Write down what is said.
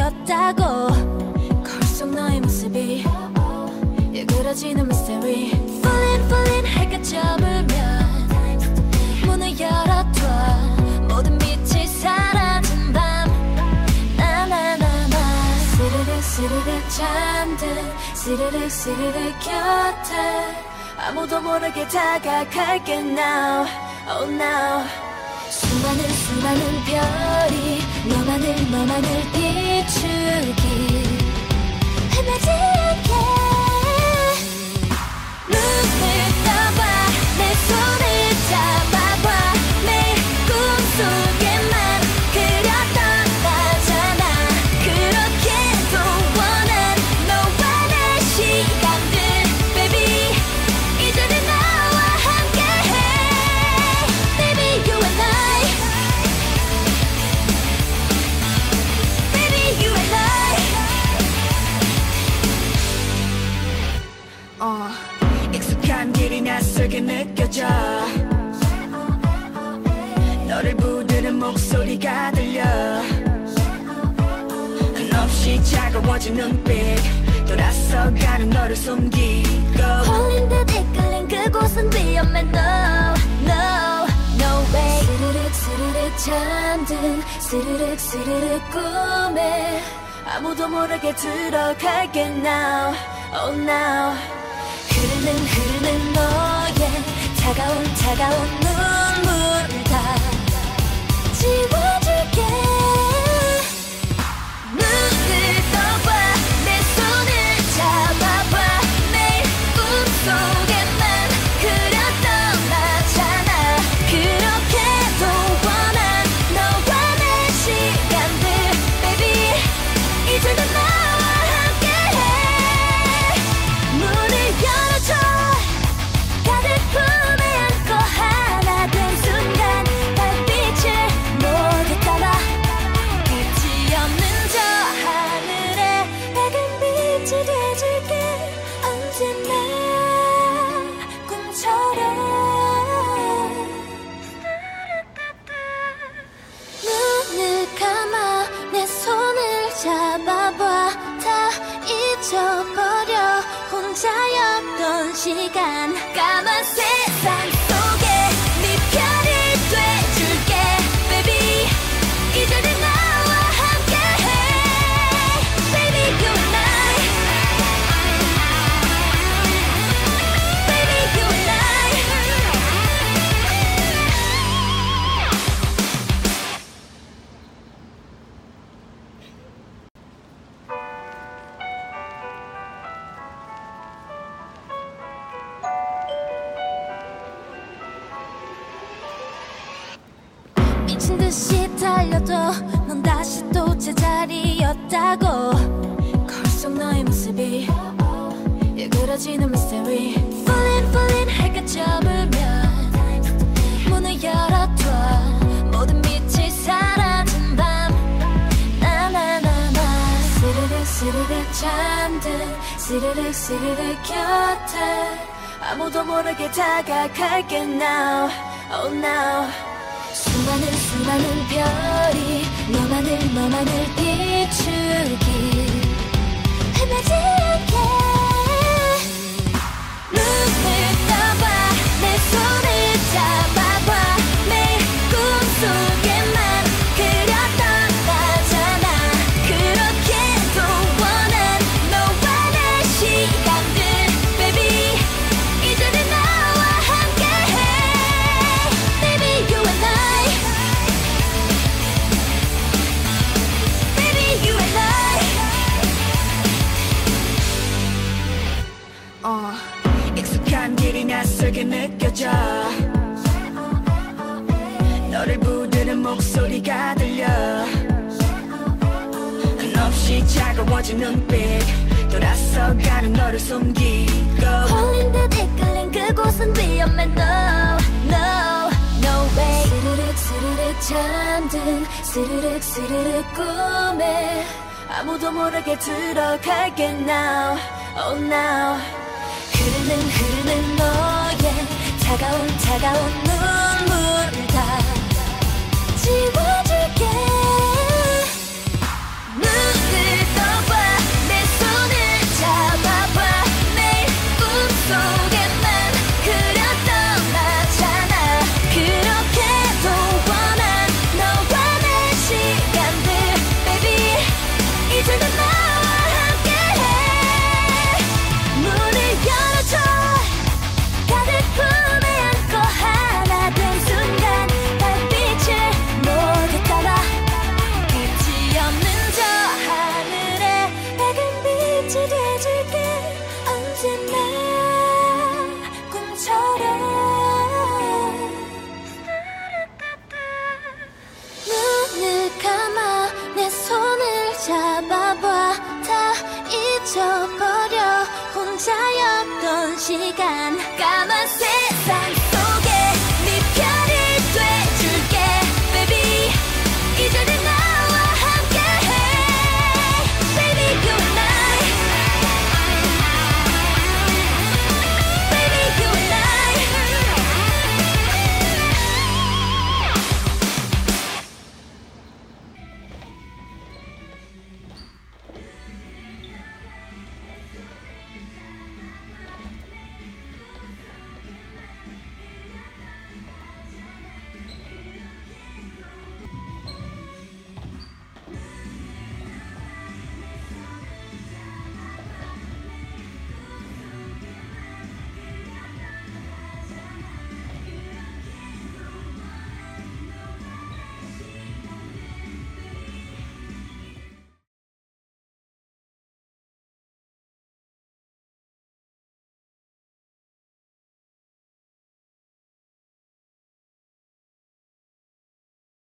자리였다고. 거울 속 너의 모습이 일그러지는 mystery. Falling falling 해가 저물면 문을 열어둬. 모든 빛이 사라진 밤. 나나나나 스르륵 스르륵 잠든 스르륵 스르륵 곁에 아무도 모르게 다가갈게 now. Oh now. 수많은 수많은 별이 너만을 비추기 헤매지 않게 눈을 떠봐 내 손을 잡아봐 매일 꿈속에만 그렸던 나잖아. 그렇게도 원한 너와 내 시간들 baby 이제는 나와 함께해 baby you and I. 익숙한 길이 낯설게 느껴져. 너를 부르는 목소리가 들려. 한없이 차가워진 눈빛 돌아서가는 너를 숨기고 홀린 듯 이끌린 그곳은 위험해 no no no way. 스르륵 스르륵 잠든 스르륵 스르륵 꿈에 아무도 모르게 들어갈게 now. Oh now. 흐르는 너의 차가운 눈물 다 지워줄게. 눈을 떠봐 내 손을 잡아봐 매일 꿈속에만 그렸던 나잖아. 그렇게도 원한 너와 내 시간들 baby 이제는 나와 함께해 문을 열어줘. 가득 품에 안고 하나 된 순간 달빛을 모두 담아 끝이 없는 저 하늘에 밝은 빛이 돼줄게 언제나 꿈처럼. 눈을 감아 내 손을 잡아봐 다 잊어버려 혼자였던 시간. 까만 세상 속에 네 편이 돼줄게 baby 이제는 나와 함께해 baby you and I. baby you and I. 미친 듯이 달려도 넌 다시 또 제자리였다고. 거울 속 너의 모습이 일그러지는 mystery. Falling falling 해가 저물면 문을 열어둬. 모든 빛이 사라진 밤. 나나나나 스르륵 스르륵 잠든 스르륵 스르륵 곁에 아무도 모르게 다가갈게 now. Oh now. 수많은 별이 너만을 비추기 헤매지 않게 눈을 떠봐 내 손을 잡아봐 매일 꿈속에만 그렸던 나잖아. 그렇게도 원한 너와 내 시간들 baby 이제는 나와 함께해 baby you and I. 익숙한 길이 낯설게 느껴져. 너를 부르는 목소리가 들려. 한없이 차가워진 눈빛 돌아서가는 너를 숨기고 홀린 듯 이끌린 그곳은 위험해 no no no way. 스르륵 스르륵 잠든 스르륵 스르륵 꿈에 아무도 모르게 들어갈게 now. Oh now. 흐르는 너의 차가운 눈물 다 지워줄게. 눈을 잊어버려 혼자였던 시간 까만 세상